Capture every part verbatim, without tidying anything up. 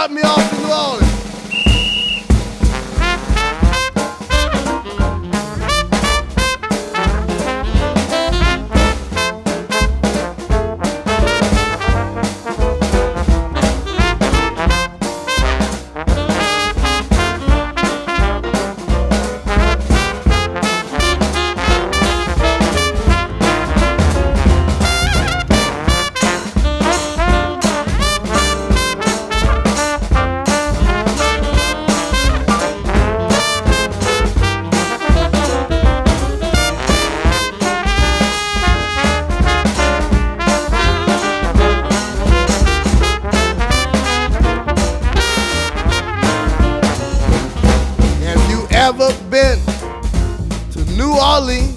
Drop me off in New Orleans. Ever been to New Orleans?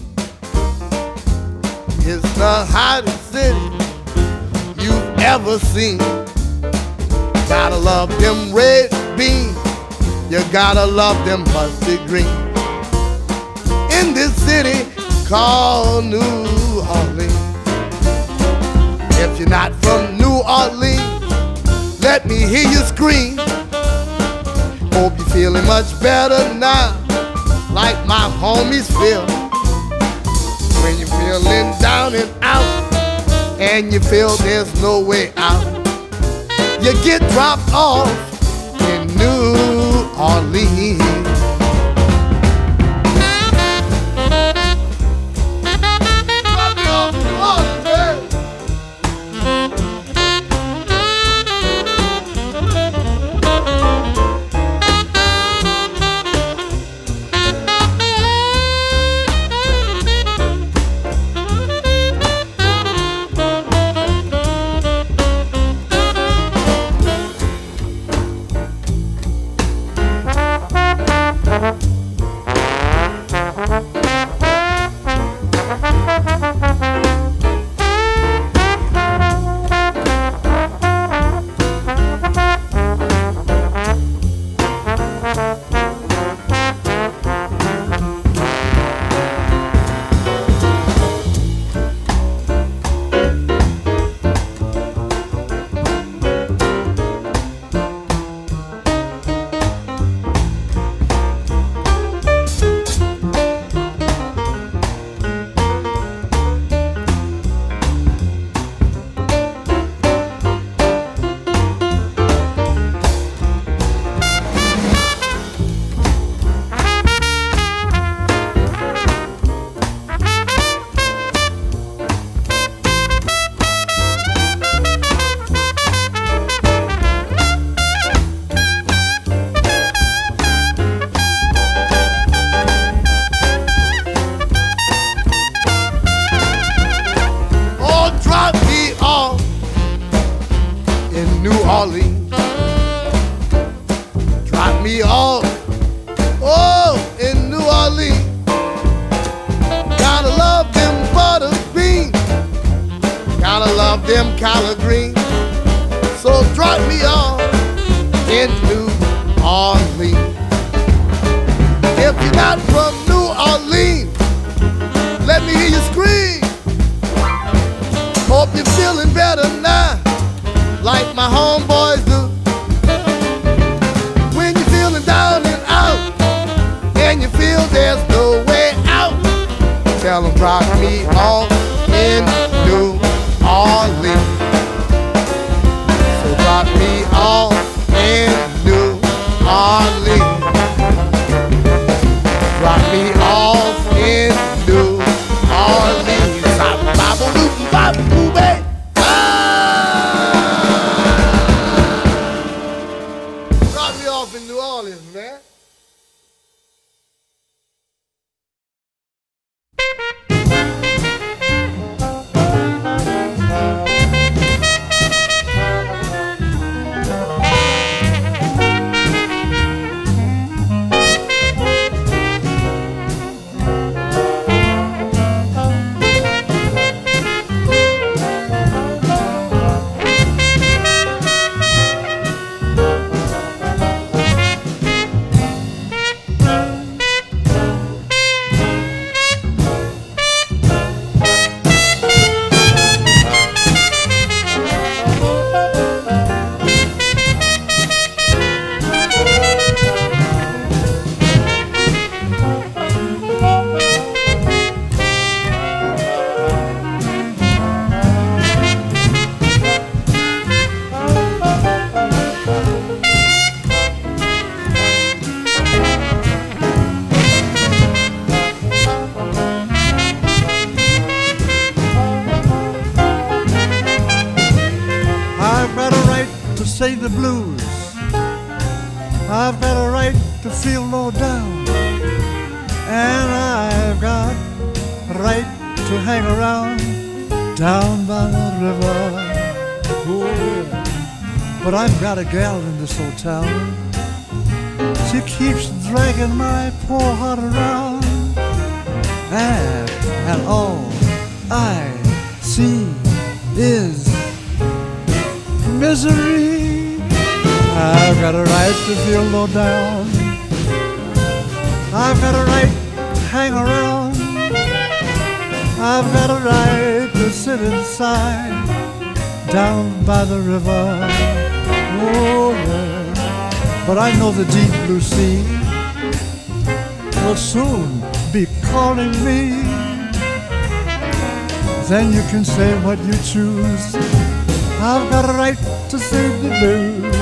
It's the hottest city you've ever seen. Gotta love them red beans, you gotta love them mustard green. In this city called New Orleans. If you're not from New Orleans, let me hear you scream. Hope you're feeling much better now, like my homies feel. When you're feeling down and out, and you feel there's no way out, you get dropped off in New Orleans. Drop me off in New Orleans, man. Drop me off, oh, in New Orleans. Gotta love them butter beans, gotta love them collard greens. So drop me off in New Orleans. If you're not from New Orleans, let me hear you scream. Hope you're feeling better now, like my homeboys do. When you're feeling down and out, and you feel there's no way out, tell them drop me off in New Orleans. So drop me off in New Orleans. Drop me off in New Orleans. Bop-bop-a-loop-bop-boo, baby. In New Orleans, man. sing the blues. I've got a right to feel low down, and I've got a right to hang around down by the river. Oh, yeah. But I've got a gal in this old town. She keeps dragging my poor heart around, and, and all I see is misery. I've got a right to feel low down. I've got a right to hang around. I've got a right to sit inside down by the river. Oh, yeah. But I know the deep blue sea will soon be calling me. Then you can say what you choose. I've got a right to sing the blues.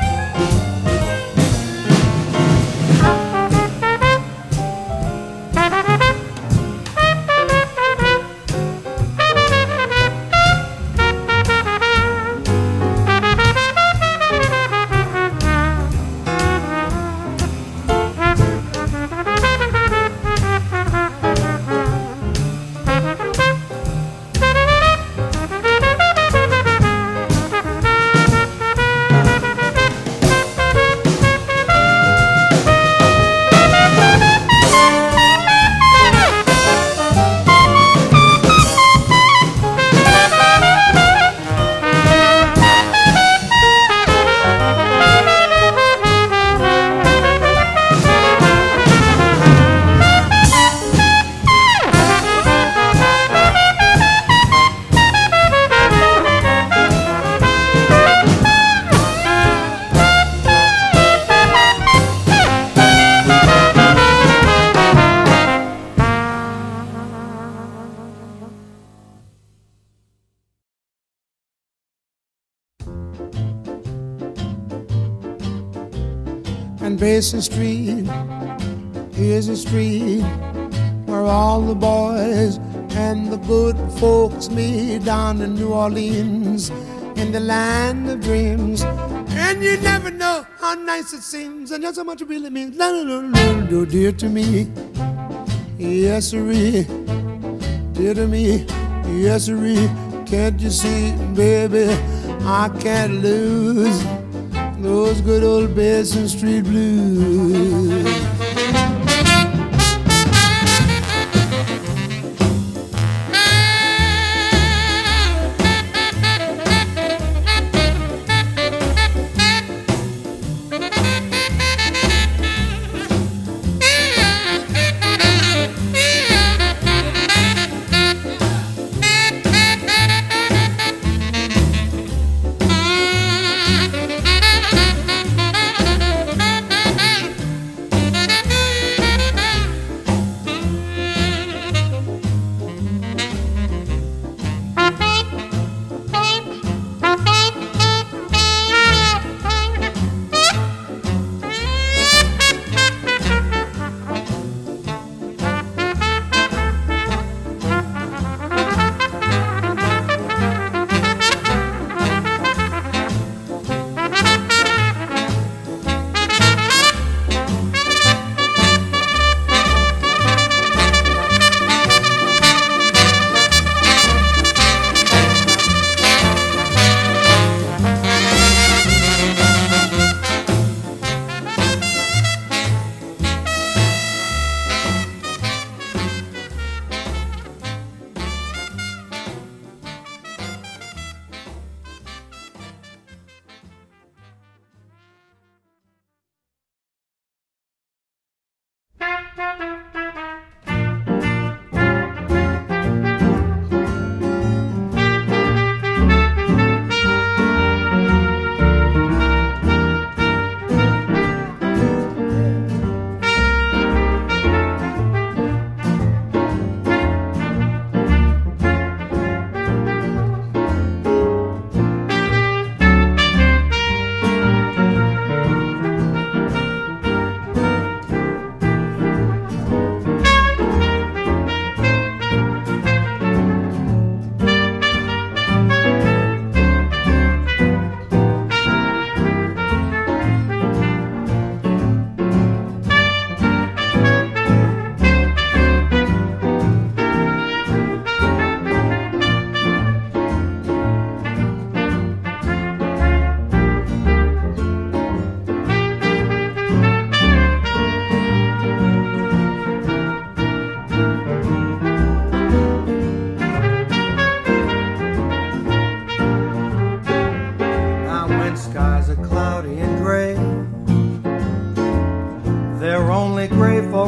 And Basin Street is a street where all the boys and the good folks meet down in New Orleans, in the land of dreams. And you never know how nice it seems, and just how much it really means. Do dear to me, yes sirree, dear to me, yes sirree. Can't you see, baby, I can't lose those good old Basin Street blues.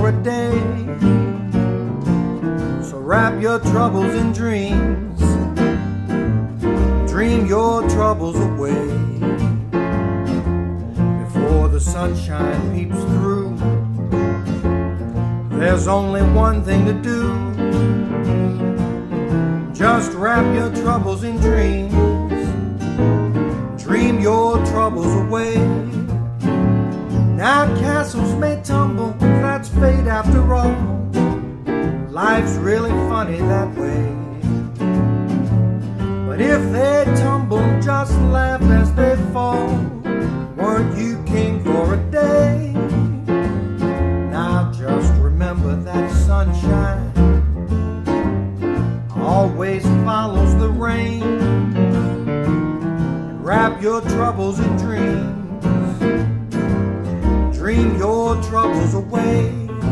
for a day. So wrap your troubles in dreams, dream your troubles away. Before the sunshine peeps through, there's only one thing to do. Just wrap your troubles in dreams, dream your troubles away. Now castles may tumble, that's fate after all. Life's really funny that way. But if they tumble, just laugh as they fall. Weren't you king for a day? Now just remember that sunshine always follows the rain. And wrap your troubles in dreams, dream your troubles away.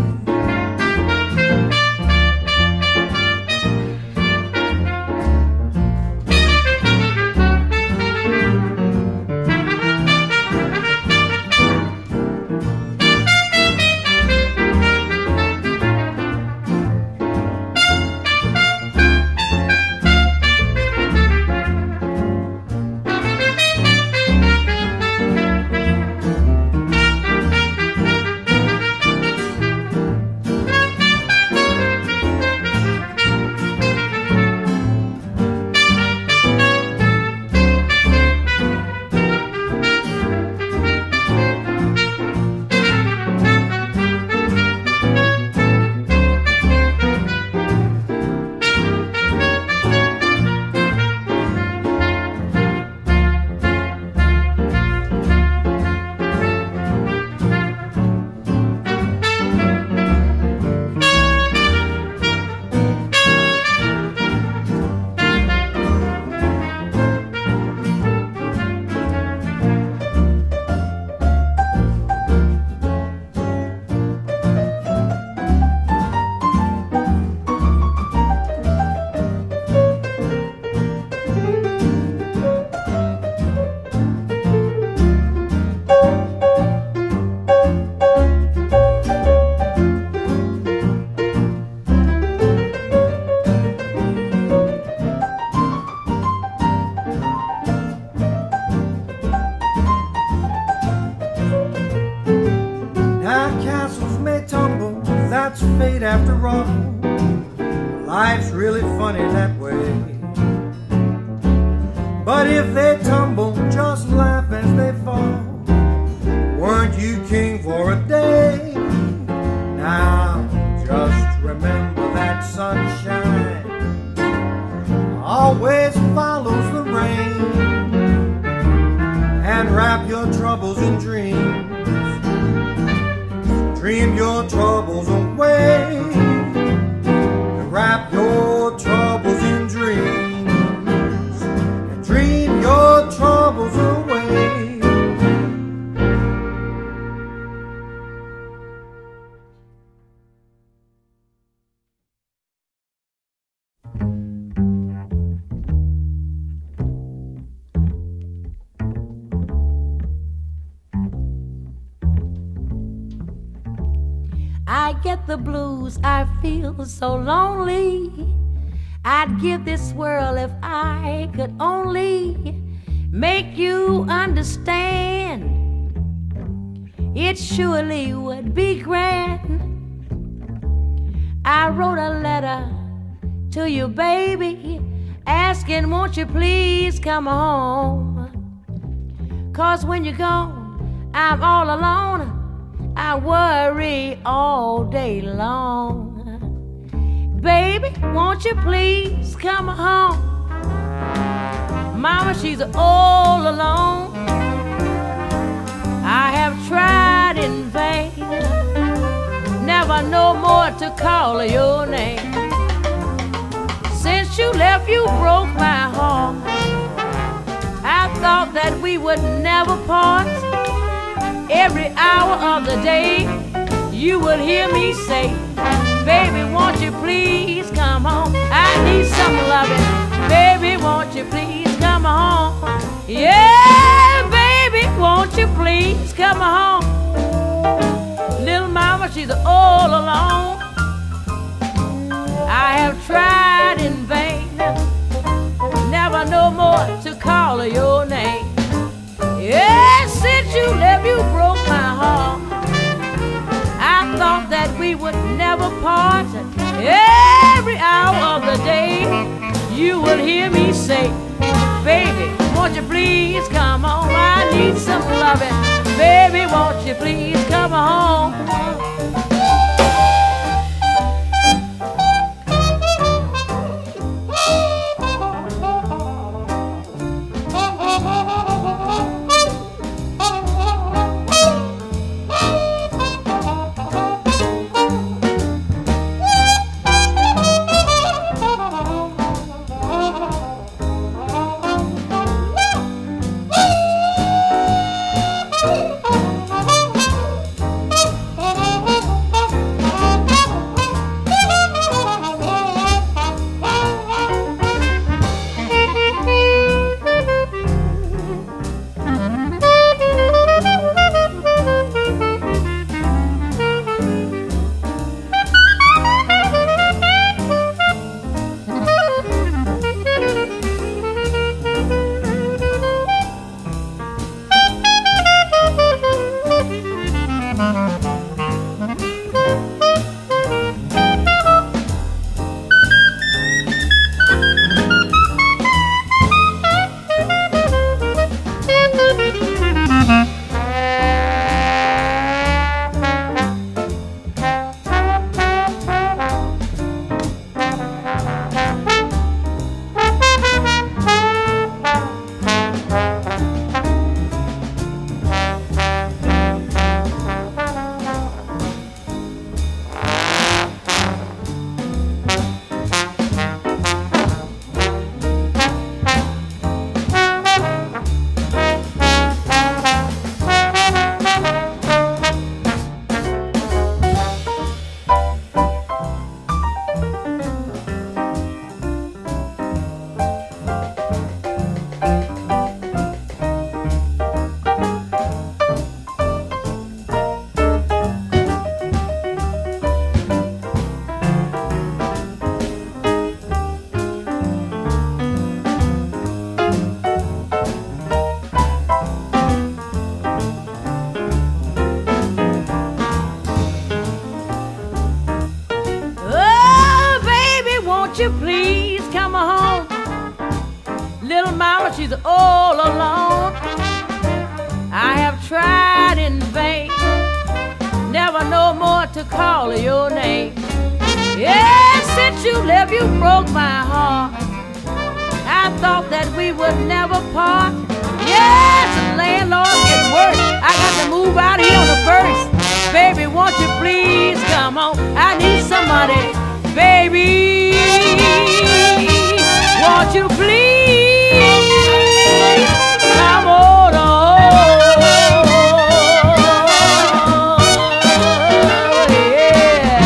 After all, life's really funny that way. But if they tumble, just laugh as they fall. Weren't you king for a day? Now just remember that sunshine always follows the rain. And wrap your troubles in dreams, dream your troubles away. Wrap your troubles in dreams and dream your troubles away. I get the blues, I feel so lonely. I'd give this world if I could only make you understand. It surely would be grand. I wrote a letter to you, baby, asking won't you please come home. 'Cause when you're gone, I'm all alone. I worry all day long. Baby, won't you please come home? Mama, she's all alone. I have tried in vain, never no more to call your name. Since you left, you broke my heart. I thought that we would never part. Every hour of the day, you would hear me say, baby, won't you please come home? I need some loving. Baby, won't you please come home? Yeah, baby, won't you please come home? Little mama, she's all alone. I have tried in vain, never no more to call her your name. Yeah, since you left, you broke my heart. I thought that we would never part. Every hour of the day, you will hear me say, baby, won't you please come home? I need some loving. Baby, won't you please come home? You please come home. Little mama, she's all alone. I have tried in vain, never no more to call her your name. Yeah, since you left, you broke my heart. I thought that we would never part. Yes, the landlord getting worse. I got to move out here on the first. Baby, won't you please come home? I need somebody, baby. Won't you please come on home? Yeah.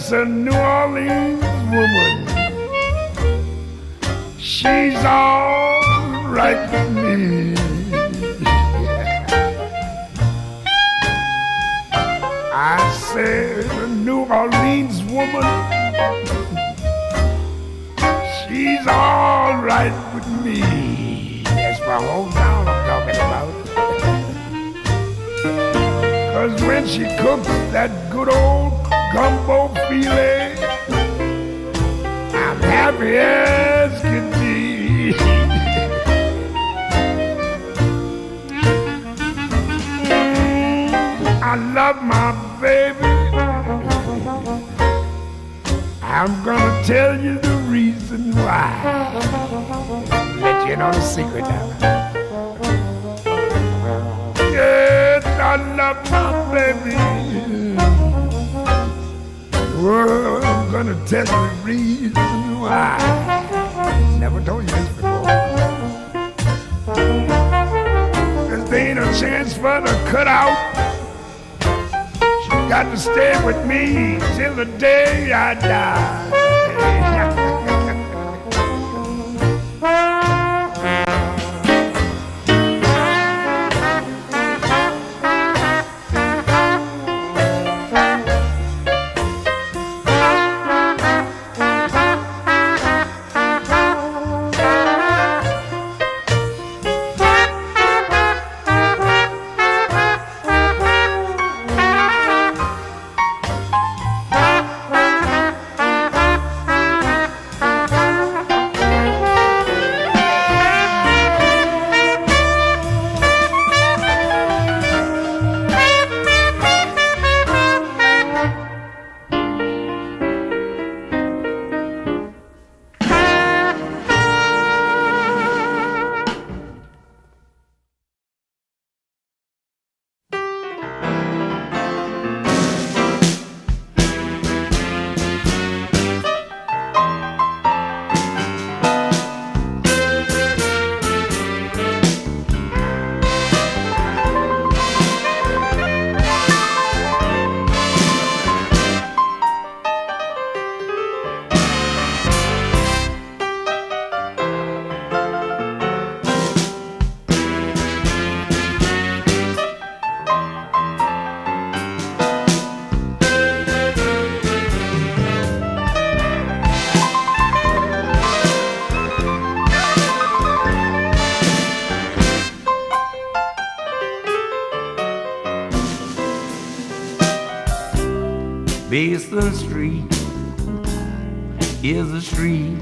just a New Orleans woman. She's all right with me. I said a New Orleans woman, she's all right with me. That's my hometown I'm talking about. Cause when she cooks that good old gumbo filet, I'm happy as can be. I love my baby. I'm gonna tell you the reason why. Let you know the secret now. Yes, I love my baby. Well, I'm gonna tell you the reason why. Never told you this before. Cause there ain't a chance for the cutout. Got to stay with me till the day I die. Basin Street is a street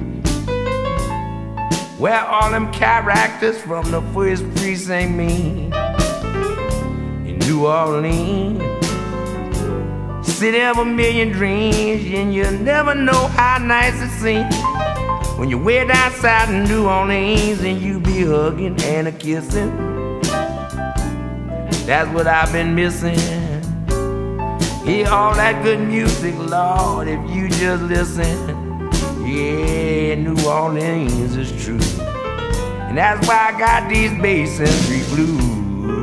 where all them characters from the first precinct meet. In New Orleans, city of a million dreams, and you never know how nice it seems when you're way down south in New Orleans and you be hugging and a kissing. That's what I've been missing. Hear all that good music, Lord, if you just listen. Yeah, New Orleans is true, and that's why I got these Basin Street blues.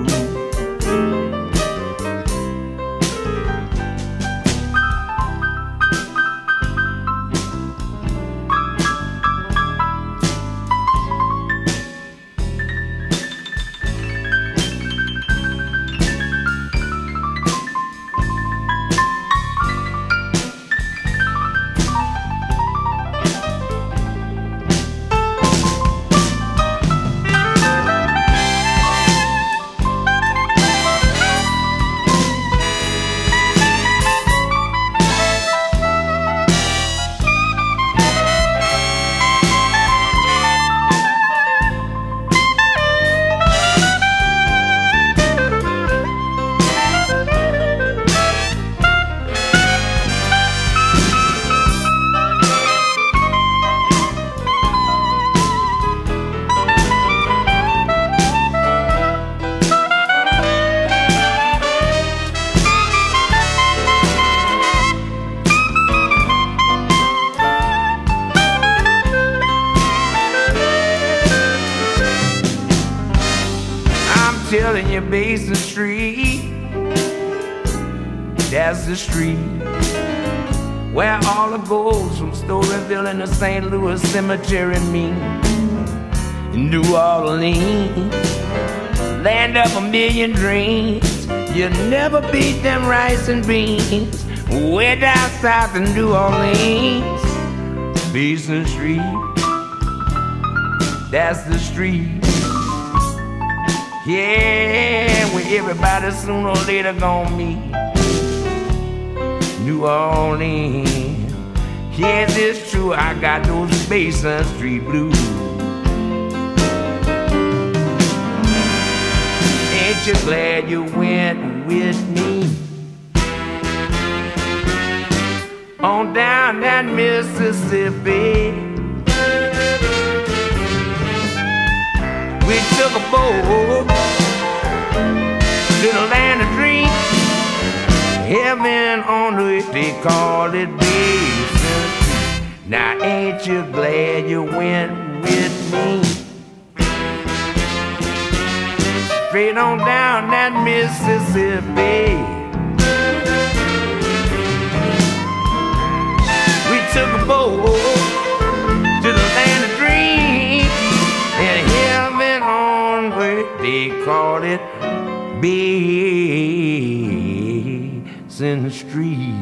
Telling you, Basin Street, that's the street where all the gold from Storyville and the Saint Louis Cemetery meet. In New Orleans, land of a million dreams, you never beat them rice and beans. Way down south in New Orleans, Basin Street, that's the street. Yeah, where everybody sooner or later gonna meet. New Orleans, yes, it's true, I got those Basin Street blues. Ain't you glad you went with me on down that Mississippi? We took a boat to the land of dreams, heaven on earth, they call it Basin. Now ain't you glad you went with me? Straight on down that Mississippi. We took a boat to the land of dreams, and heaven on earth, they call it Basin Street.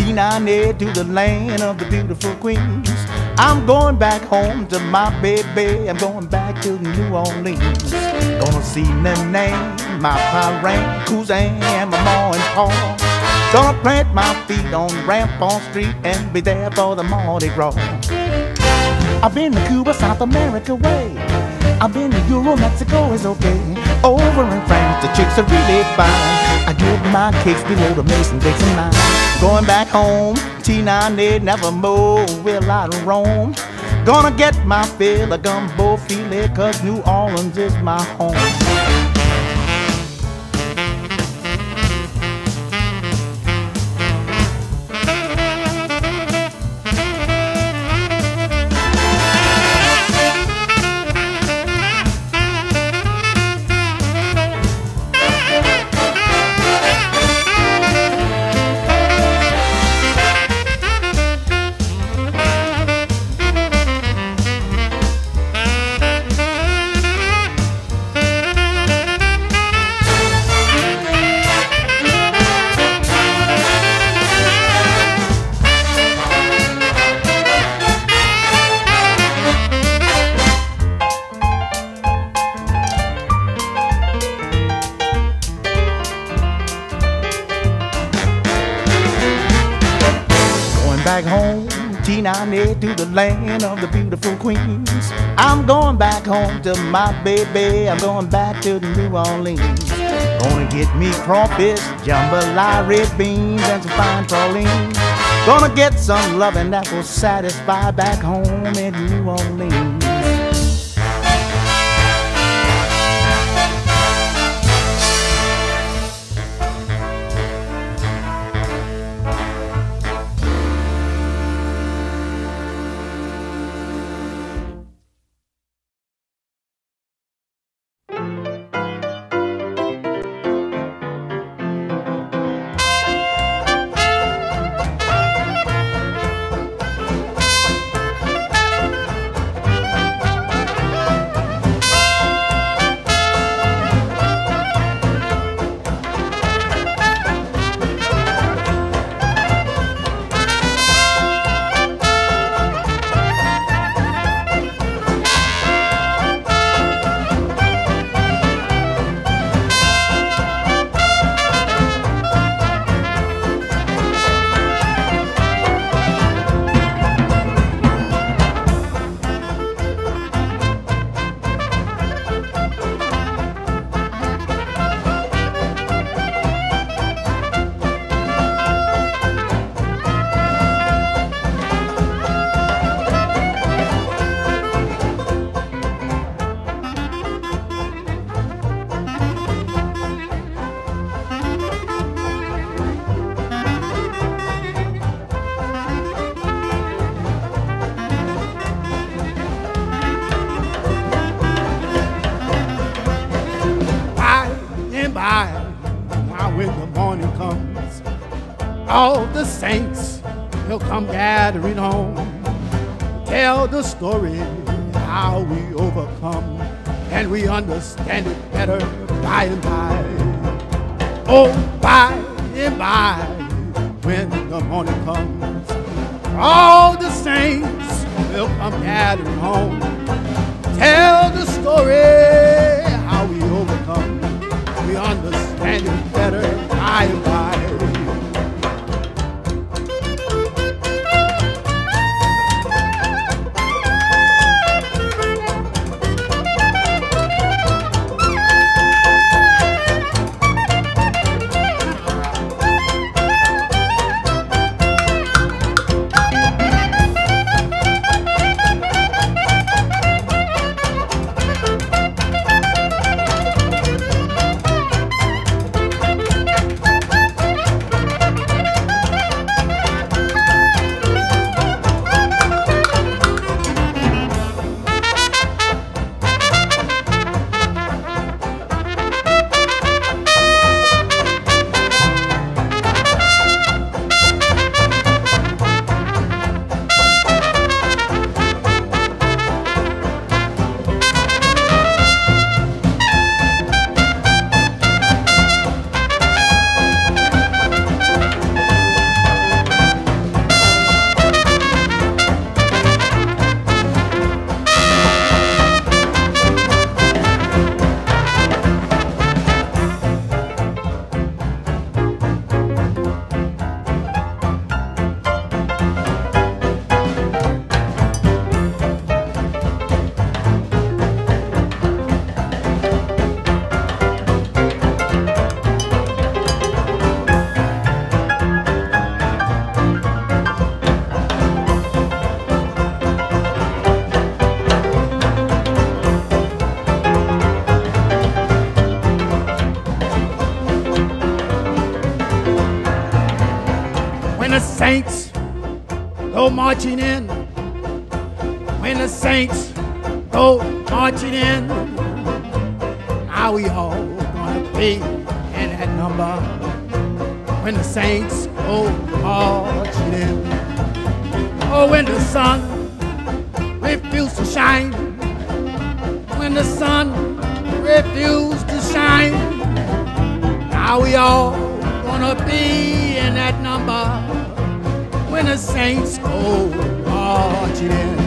T-nine to the land of the beautiful queens. I'm going back home to my baby. I'm going back to New Orleans. Gonna see Nene, my parent, cousin, and my ma and pa. Gonna plant my feet on Rampart Street and be there for the Mardi Gras. I've been to Cuba, South America way. I've been to Euro, Mexico is okay. Over in France, the chicks are really fine. I get my kicks below the Mason-Dixon line. Going back home, T nine, never more will I roam. Gonna get my fill of gumbo filet, cause New Orleans is my home. Back home, T nine to the land of the beautiful queens. I'm going back home to my baby. I'm going back to New Orleans. Gonna get me crawfish, jambalaya, red beans, and some fine pralines. Gonna get some loving that will satisfy back home in New Orleans. All the saints will come gathering home, tell the story how we overcome, and we understand it better by and by. Oh, by and by, when the morning comes, all the saints will come gathering home, tell the story how we overcome, we understand it better by and by. saints go marching in, when the saints go marching in, now we all gonna be in that number. When the saints go marching in, oh, when the sun refused to shine, when the sun refused to shine, now we all gonna be in that number. When the saints go marching in.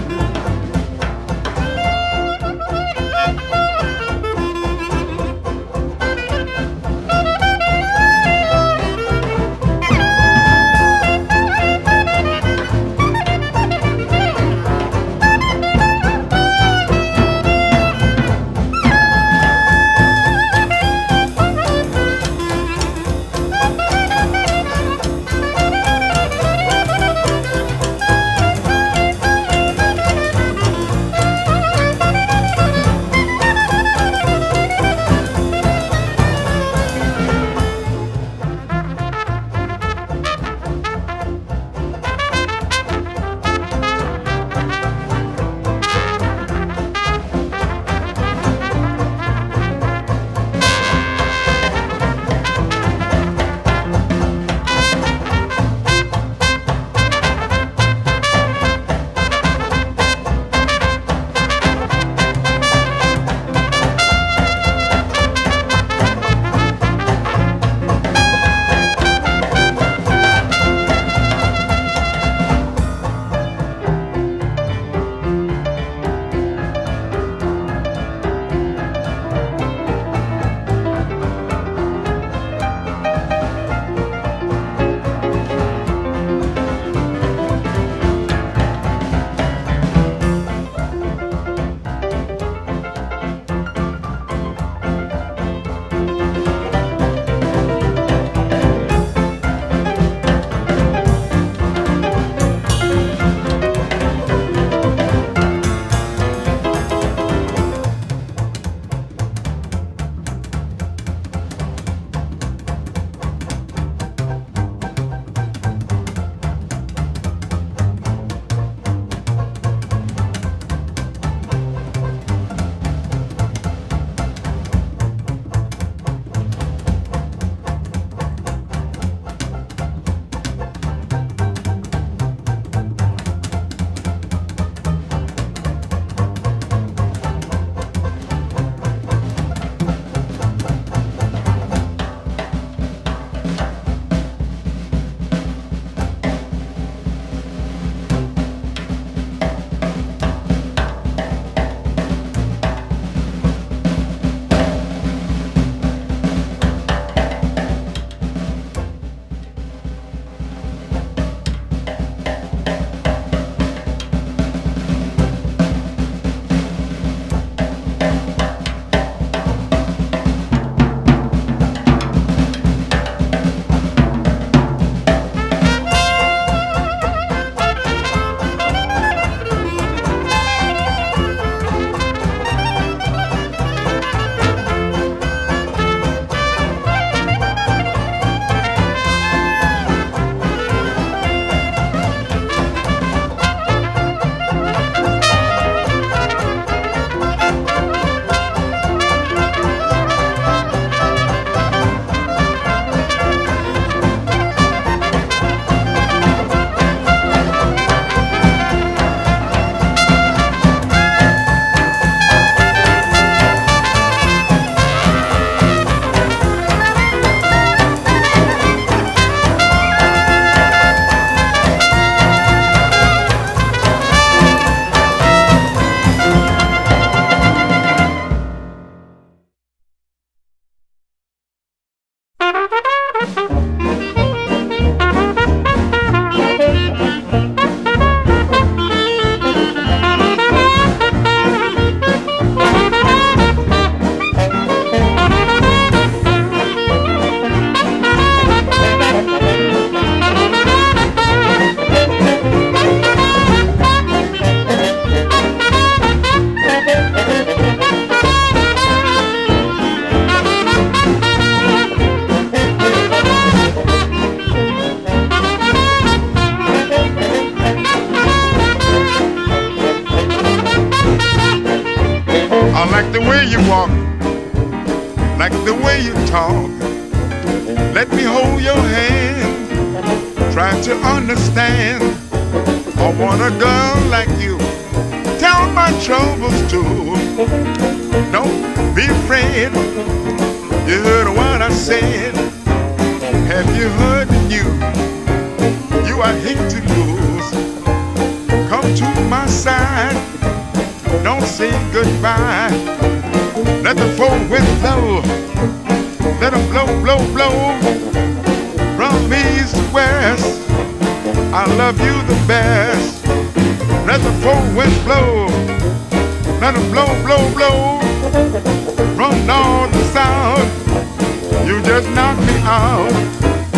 I like the way you walk, like the way you talk. Let me hold your hand, try to understand. I want a girl like you, tell my troubles too. Don't be afraid, you heard what I said. Have you heard the news? You I hate to lose. Come to my side, don't say goodbye. Let the four winds blow, let them blow, blow, blow. From east to west, I love you the best. Let the four winds blow, let them blow, blow, blow. From north to south, you just knock me out.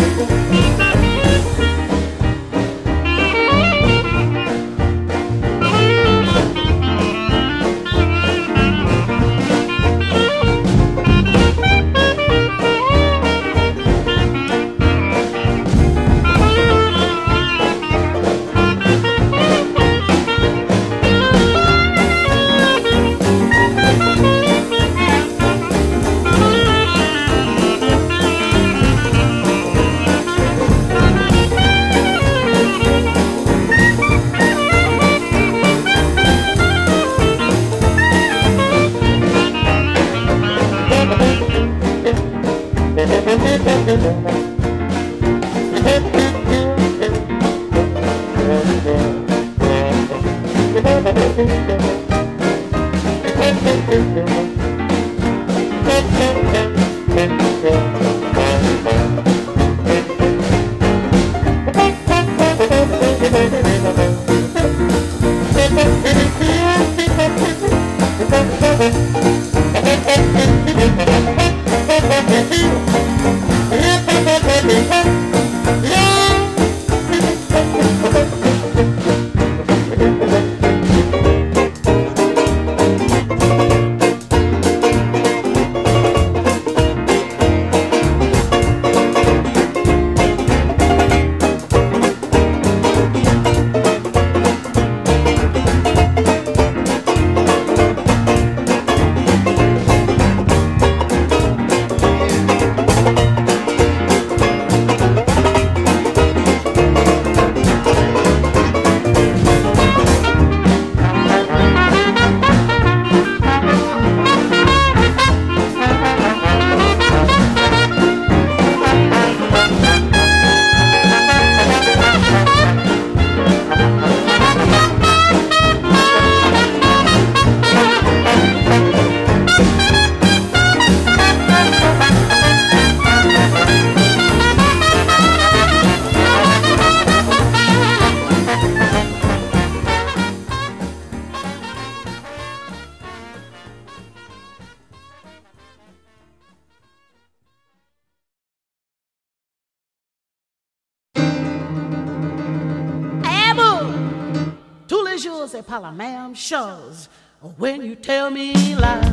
Par la même chose when you tell me love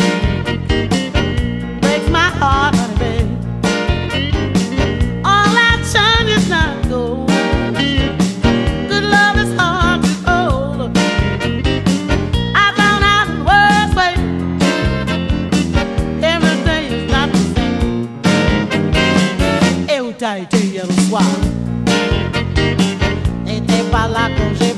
breaks my heart, honey, babe. All that shine is not gold. Good love is hard to hold. I found out the worst way. Everything is not the same. Et où t'as été hier au soir? N'était pas là quand j'ai